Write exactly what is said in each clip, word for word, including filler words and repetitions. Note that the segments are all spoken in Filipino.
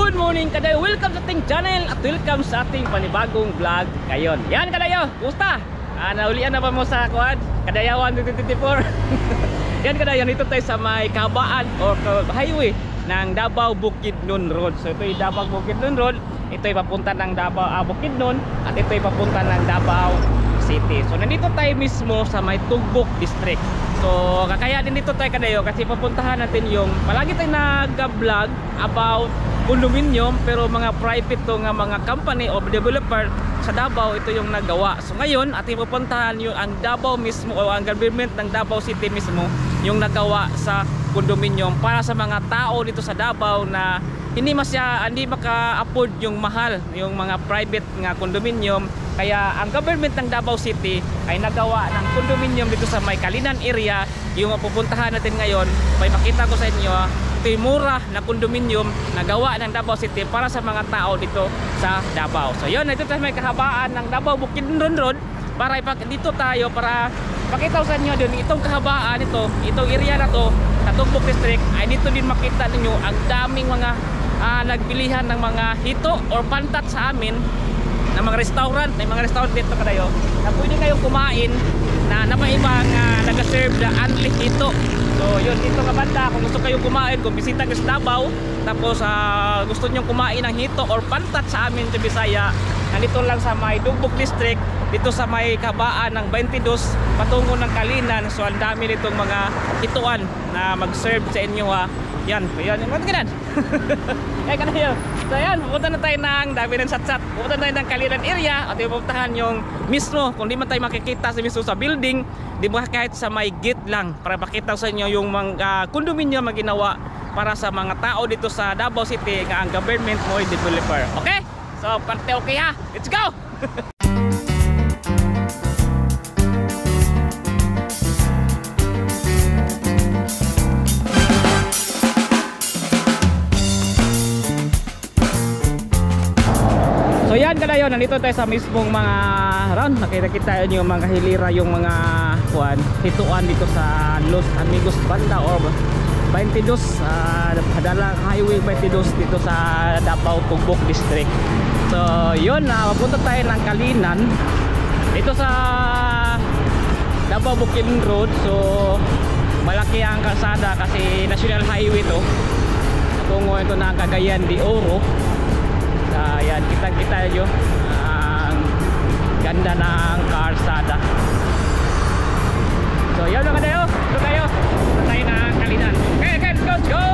Good morning kadayo, welcome sa ating channel at welcome sa ating panibagong vlog ngayon. Yan kadayo, kumusta? Ah, naulian na ba mo sa kuwan? Kadayawan twenty twenty-four. Yan kadayo, dito tayo sa may kahabaan or highway ng Davao Bukidnon Road. So ito yung Davao Bukidnon Road, ito yung papunta ng Davao ah, Bukidnon at ito yung papunta ng Davao City. So nandito tayo mismo sa may Tugbok District. So kakaya din dito tayo kadayo kasi papuntahan natin yung palagi tayo nag-vlog about condominium pero mga private to nga mga company o developer sa Davao, ito yung nagawa. So ngayon ating pupuntahan yung ang Davao mismo o ang government ng Davao City mismo yung nagawa sa condominium para sa mga tao dito sa Davao na hindi masya hindi maka-afford yung mahal yung mga private nga condominium. Kaya ang government ng Davao City ay nagawa ng condominium dito sa may Kalinan area. Yung pupuntahan natin ngayon, may makita ko sa inyo, ito yung mura na condominium na gawa ng Davao City para sa mga tao dito sa Davao. So yun, ito tayo may kahabaan ng Davao Bukidnon Road para ipak dito tayo para pakita ko sa inyo din itong kahabaan ito, itong area na to sa Tugbok District ay dito din makita ninyo ang daming mga uh, nagbilihan ng mga hito or pantat sa amin na mga restaurant, may mga restaurant dito kadayo na pwede kayong kumain na na may ibang uh, nag-serve na unli hito. So yun, dito nga banda kung gusto kayong kumain, kung bisita kayo sa Davao tapos uh, gusto nyo kumain ng hito or pantat sa amin sa Bisaya, nandito lang sa may Tugbok District, dito sa may kabaan ng twenty-two patungo ng Kalinan. So ang dami nitong mga hituan na mag-serve sa inyo ha. Yan, yan, yan, yan. Eh, kanayo. So yan, pupunta na tayo ng dami ng satsat. Pupunta na tayo ng Kalinan area at pupuntahan yung mismo, kung di man tayo makikita sa mismo sa building, di ba kahit sa may gate lang para pakita sa inyo yung mga condominium na ginawa para sa mga tao dito sa Davao City nga ang government mo ay developer. Okay? So, parte okay ha? Let's go! So yan kadayo, nandito tayo sa mismong mga round. Nakita-kita nyo yung mga hilira, yung mga kuan, hituan dito sa Los Amigos banda or twenty-two uh, Hadalang Highway twenty-two dito sa Davao Tugbok District. So yun, uh, papunta tayo ng Kalinan dito sa Davao Bukidnon Road. So malaki ang kalsada kasi National Highway to. Tungo ito ng Cagayan de Oro. Ayan, uh, kitang-kita nyo ang uh, ganda ng karsada. So yun na kadayo, ito tayo ito tayo na Kalinan. Okay, okay, let's go, let's go!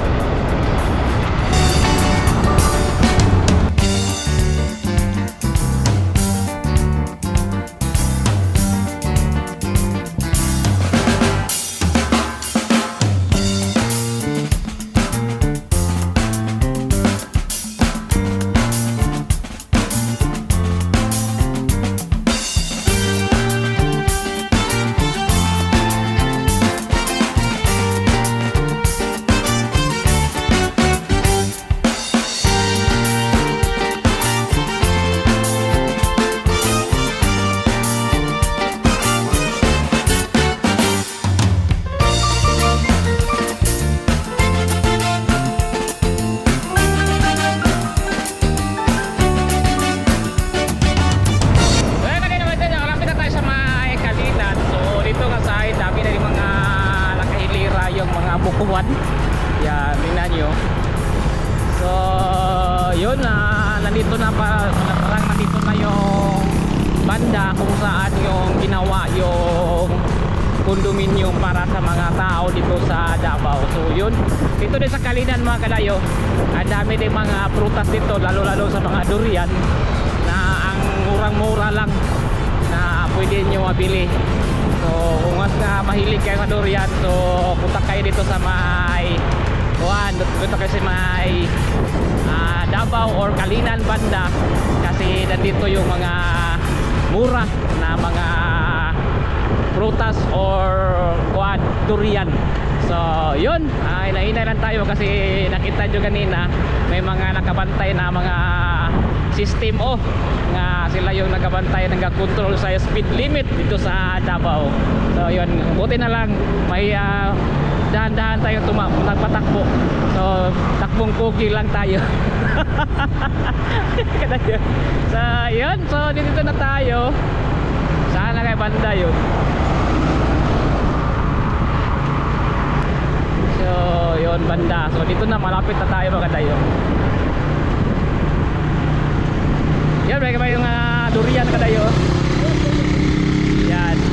Bukuhan. Yan, tingnan nyo. So yun na, uh, nandito na pa, parang nandito na yung banda kung saan yung ginawa yung condominium para sa mga tao dito sa Davao. So yun, dito din sa Kalinan mga kadayo, ang dami din mga prutas dito, lalo lalo sa mga durian na ang murang-mura lang na pwede nyo mabili. So kung mas nga mahilig kayo sa durian, so punta kayo dito sa may Juan, dito kayo sa may uh, Davao or Kalinan banda kasi nandito yung mga mura na mga prutas or Juan, durian. So yun, ay nainay lang tayo kasi nakita nyo kanina may mga nakabantay na mga system oh nga sila yung nagabantay nag-control sa speed limit dito sa Davao. So yun, buti na lang may uh, dahan-dahan tayo tuma nagpatakbo. So takbong pogi lang tayo. So yun, so dito na tayo. Sana kay banda yun. So yun banda. So dito na, malapit na tayo mga kadayo. Yan, may may yung uh, durian kadayo. Yan.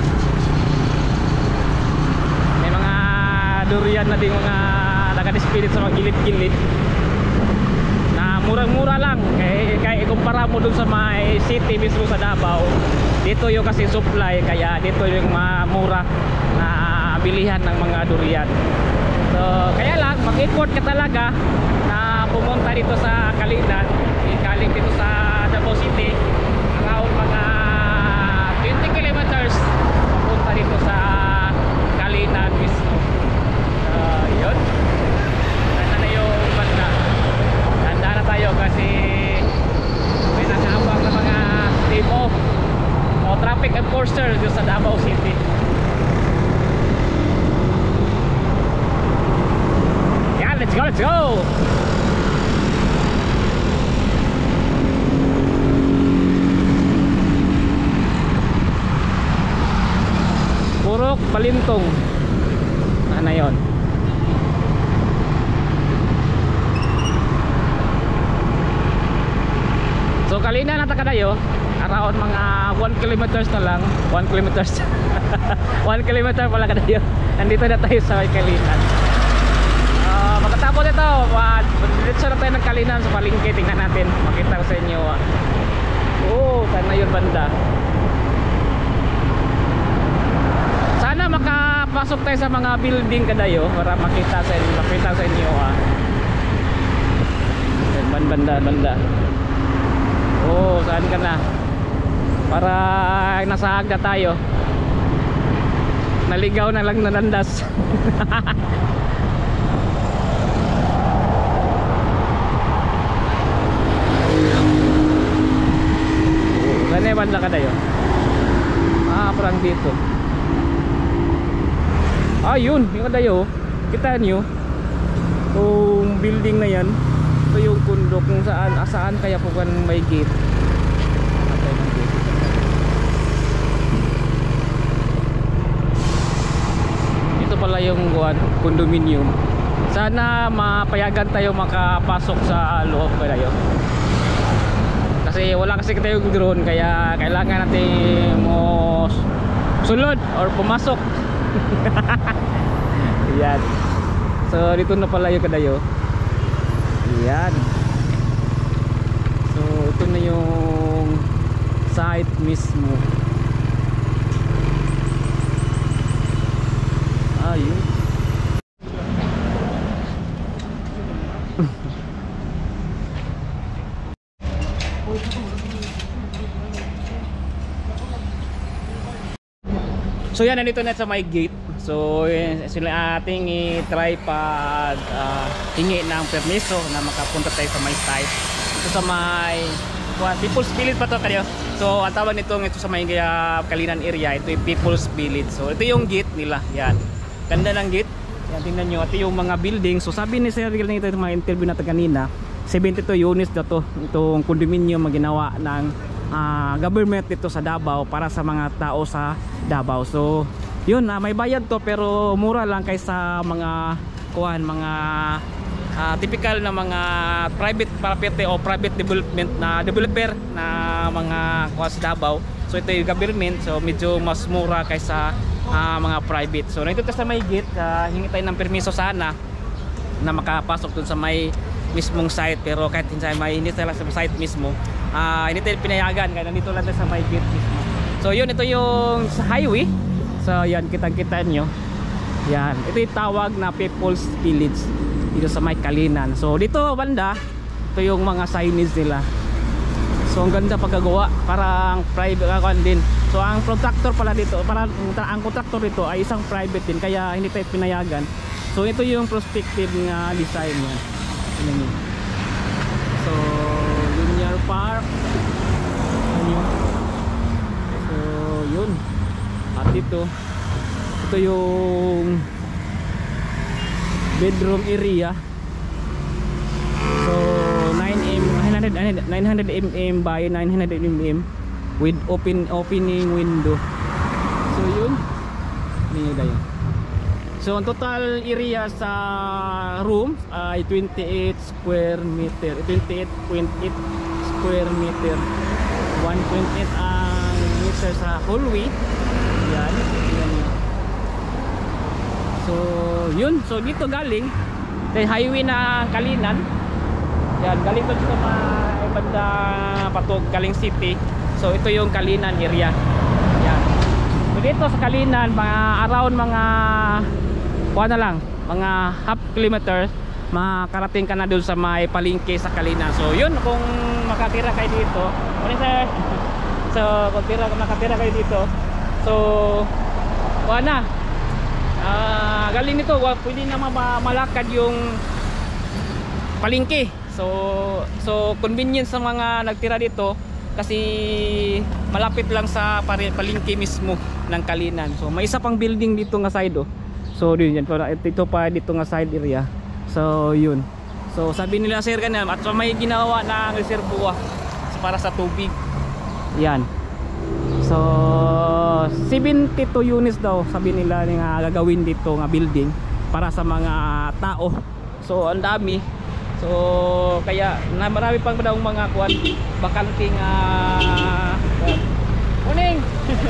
May mga durian na din mga nakadispilit sa mga gilid-gilid. Na murang-mura lang. Kaya, kaya ikumpara mo dun sa may city mismo sa Davao. Dito yung kasi supply, kaya dito yung mga mura na bilihan ng mga durian. So kaya lang mag-import ka talaga na pumunta dito sa Kalinan, ikaling dito sa Davao City, around mga twenty kilometers papunta dito sa Kalinan mismo. So yun, ganda na yung banda. Ganda na tayo kasi may nakaabang na mga team o o traffic enforcer dito sa Davao City. Let's go, let's go! Purok Balintong. Ano yun? So Kalinan na takadayo. Around mga one kilometers na lang. one kilometers. one kilometer pala kadayo. Nandito na tayo sa Kalinan. Uh, Pagkatapos ito, uh, diretso na tayo ng Kalinan sa palengke. Tingnan natin, makita ko sa inyo. uh. Oo, sana yun banda. Sana makapasok tayo sa mga building kadayo para makita sa inyo, makita sa inyo. uh. Banda, banda, banda. Oo, saan ka na? Para nasa Agda tayo. Naligaw na lang nanandas. Ganyan banda ka tayo. Ah, parang dito. Ah, yun, yung kadayo. Kita nyo yung building na yan. Ito yung kundo kung saan, asaan kaya po kan may gate. Ito pala yung condominium. Sana mapayagan tayo makapasok sa loob kayo. Kasi wala kasi tayong drone, kaya kailangan natin mo sulod or pumasok. Yan. So dito na pala yung kadayo. Yan. So ito na yung site mismo. Ayun. So yan, nandito na sa my gate. So sila ating i-try pag uh, hingi ng permiso na makapunta tayo sa my site. Ito sa my well, People's Village pa to kayo. So ang tawag nito ito sa may uh, Kalinan area, ito yung People's Village. So ito yung gate nila. Yan. Ganda ng gate. Yan, tingnan nyo. Ito yung mga building. So sabi ni Sir Real nito sa mga interview natin kanina, seventy-two units na to. Itong condominium maginawa ng Uh, government dito sa Davao para sa mga tao sa Davao. So yun, uh, may bayad to pero mura lang kaysa mga kuhan, mga uh, typical na mga private property o private development na developer na mga kuhan sa Davao. So ito yung government, so medyo mas mura kaysa uh, mga private. So nandito sa may gate, uh, hingi tayo ng permiso sana na makapasok dun sa may mismong site, pero kahit may hindi tayo sa site mismo, uh, hindi tayo pinayagan kaya nandito lang tayo sa may gate mismo. So yun, ito yung sa highway. So yan, kitang-kita nyo. Yan, ito yung tawag na People's Village dito sa may Kalinan. So dito banda, ito yung mga signage nila. So ang ganda pagkagawa, parang private account din. So ang contractor pala dito, parang ang contractor dito ay isang private din, kaya hindi tayo pinayagan. So ito yung prospective nga design niya. So Linear Park. So yun. At dito, ito yung bedroom area. So nine millimeters, nine hundred millimeters by nine hundred millimeters with open opening window. So yun, ini dayo. So ang total area sa room ay twenty-eight square meter, twenty-eight point eight square meter. one point eight ang meter sa hallway. Yan, yan. So yun, so dito galing sa highway na Kalinan. Yan, galing doon sa may banda patog Kaling City. So ito yung Kalinan area. Yan. So dito sa Kalinan, mga around mga kuha na lang, mga half kilometers, makarating ka na doon sa may palengke sa Kalinan. So yun, kung makatira kayo dito, morning sir. So kung tira, makatira kayo dito, so kuha na, uh, galing nito, pwede na malakad yung palengke. So so convenience sa mga nagtira dito kasi malapit lang sa palengke mismo ng Kalinan. So may isa pang building dito nga side oh. So yun yan, ito pa dito nga side area. So yun. So sabi nila sir ganyan, at may ginawa na reservoir para sa tubig. Yan. So seventy-two units daw sabi nila nga gagawin dito nga building para sa mga tao. So ang dami. So kaya na marami pang daw mga kuan bakanting uh, morning.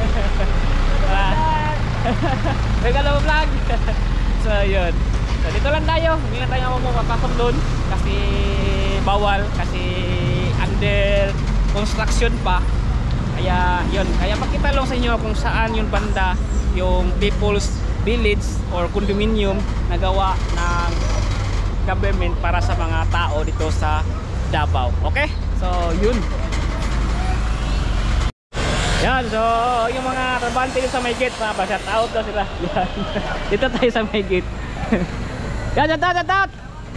Regalo vlog. So yun. So dito lang tayo. Hindi na tayo mapapasok doon kasi bawal, kasi under construction pa. Kaya yun, kaya pakita lang sa inyo kung saan yung banda, yung People's Village or condominium na gawa ng government para sa mga tao dito sa Davao. Okay? So yun. Yan, so yung mga trabante dito sa may gate, mga pa-shout out daw sila. Yan. Dito tayo sa may gate. Yan, shout out, shout out.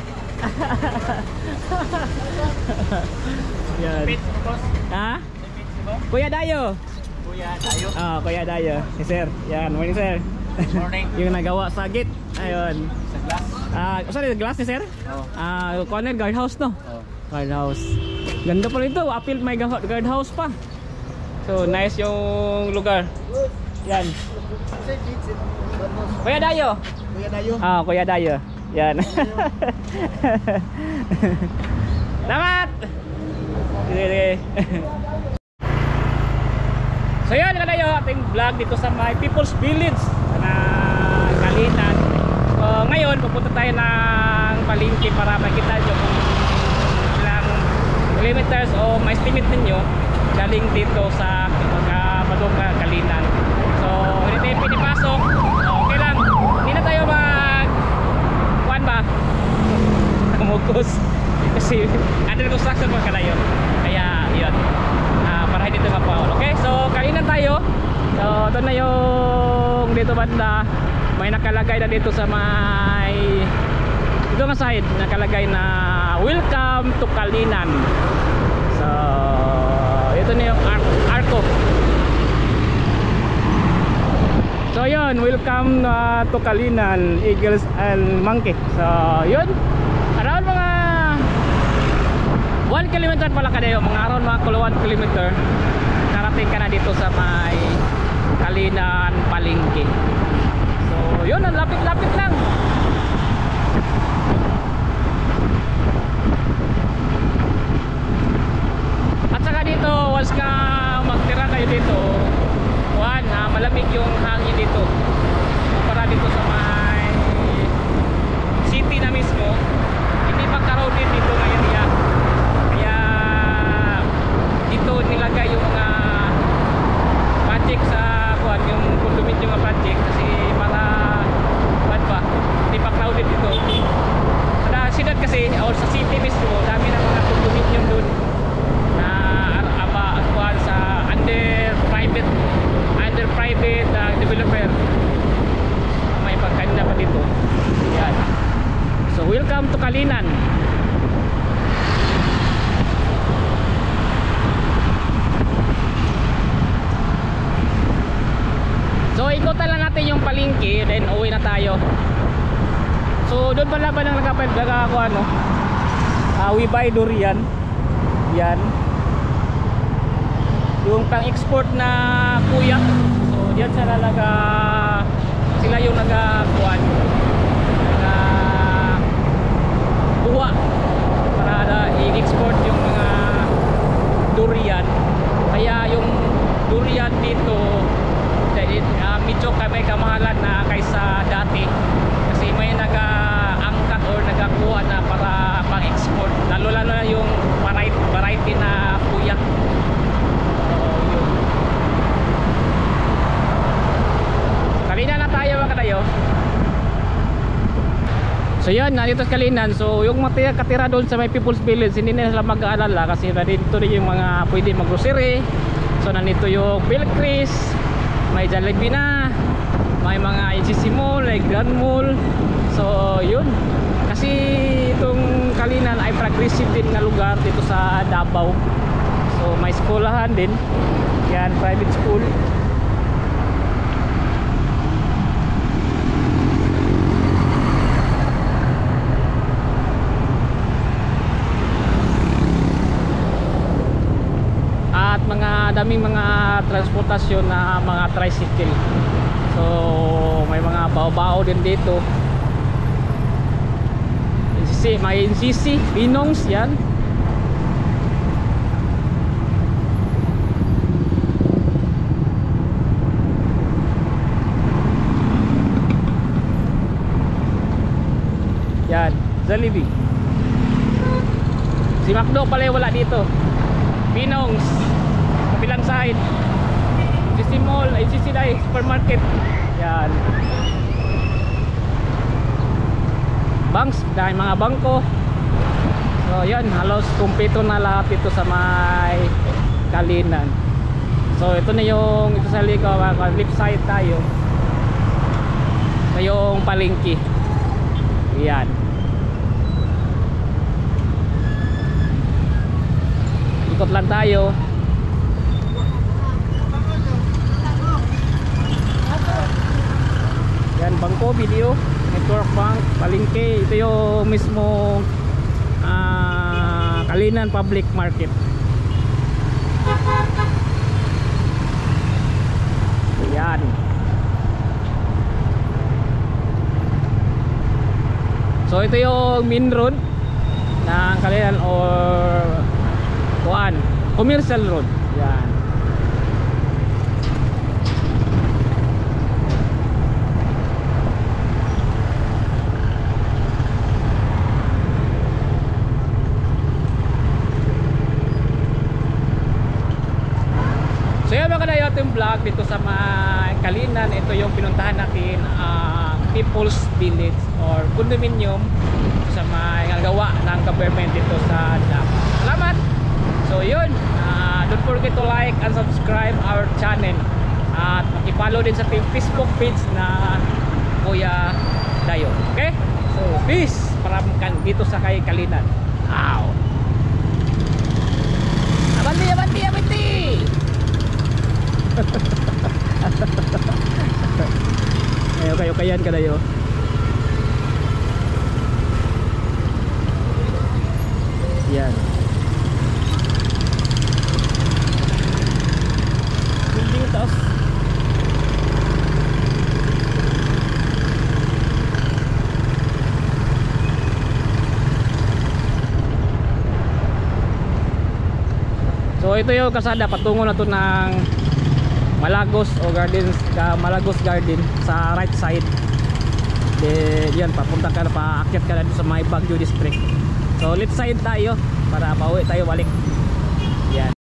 Yan. Ha? Kuya Dayo. Kuya Dayo. Ah, Kuya Dayo. Si sir. Yan, morning sir. Morning. Yung nagawa sa gate. Ayun. Sa glass. Ah, uh, sorry, glass ni sir? Oh. Ah, uh, corner guardhouse no? Oh. Guardhouse. Ganda pa rin ito. Apil may guardhouse pa. So nice yung lugar. Yan. Kuya Dayo. Kuya Dayo. Ah, Kuya Dayo. Yan. Selamat. Sige. So yan Kadayo, ating vlog dito sa my People's Village na Kalinan. So ngayon pupunta tayo ng palengke para makita nyo kung ilang kilometers o may estimate ninyo galing dito sa Madonga, Kalinan. So hindi tayo pinipasok. So, okay lang, hindi na tayo mag kuan ba? Kumukos kasi under construction pa Kadayo. Kaya yun, uh, para hindi ito mapaul. Okay, so Kalinan tayo. So ito na yung dito banda, may nakalagay na dito sa may dito nga side, nakalagay na welcome to Kalinan. So ito na yung ar arko. So yun, welcome uh, to Kalinan, Eagles and Monkey. So yun, around mga one kilometer pala Kadayo, mga around mga one kilometer karating ka na dito sa may Kalinan palengke. So yun, ang lapit-lapit lang. At saka dito, once ka magtira kayo dito, one, ah, malamig yung hangin dito para dito sa may city na mismo, hindi pa crowded dito ngayon ya. Kaya dito nilagay yung mga project sa kuan, yung condominium mga project kasi para kuan pa, hindi pa crowded dito. Sa siyudad kasi or sa city mismo, dami na mga condominium doon na aba kuan sa under private under private uh, developer. May pagkanina pa dito. Yan. So welcome to Kalinan. So ikutan lang natin yung palengke, then uwi na tayo. So doon pala ba nang nagkapal daga ako ano, uh, we buy durian. Yan yung pang export na kuya. So diyan sa lalaga sila yung nagakuan, naga buwa para na i-export yung mga durian. Kaya yung durian dito uh, medyo may kamahalan na kaysa dati kasi may naga-angkat or nagakuha na para pang export, lalo lalo na yung variety, variety na puyat. So yun, kanina na tayo mga kadayo. So yun, nandito sa Kalinan. So yung matira, katira doon sa may People's Village, hindi na sila mag-aalala kasi nandito rin yung mga pwede mag-grocery. So nandito yung Pilcris, may Jollibee na, may mga N C C Mall, may Grand Mall. So yun, kasi itong Kalinan ay progressive din na lugar dito sa Davao. So may skolahan din, yan, private school. At mga daming mga transportasyon na mga tricycle. So may mga bao-bao din dito. N C C, may N C C, Binongs yan. Yan, Jollibee. Si McDo pala wala dito. Binongs, kabilang side. N C C Mall, N C C Dai, supermarket. Yan. Banks, dahil mga bangko. So yan, halos kumpleto na lahat ito sa may Kalinan. So ito na yung, ito sa ligaw, left side tayo. Ito yung palengke. Yan. Ikot lang tayo. Yan, bangko, video, network bank, palengke. Ito yung mismo uh, Kalinan Public Market. Yan. So ito yung main road ng Kalinan or kuan, commercial road. Yan. So yan mga kadayo, ating vlog dito sa mga Kalinan. Ito yung pinuntahan natin, uh, People's Village or condominium sa mga gawa ng government dito sa Davao. Salamat! So yun, uh, don't forget to like and subscribe our channel at makipollow din sa Facebook page na Kuya Dayo. Okay? So peace para dito sa kay Kalinan. Ow! Abanti, abanti, abanti! Ayo kayo kayan kadayo. Yan. Building taas. So ito yung kasada patungo na to ng Malagos o Gardens, ka Malagos Garden sa right side. Then yan, papunta ka na, paakyat ka na sa may Baguio district. So left side tayo para pauwi tayo balik. Yan.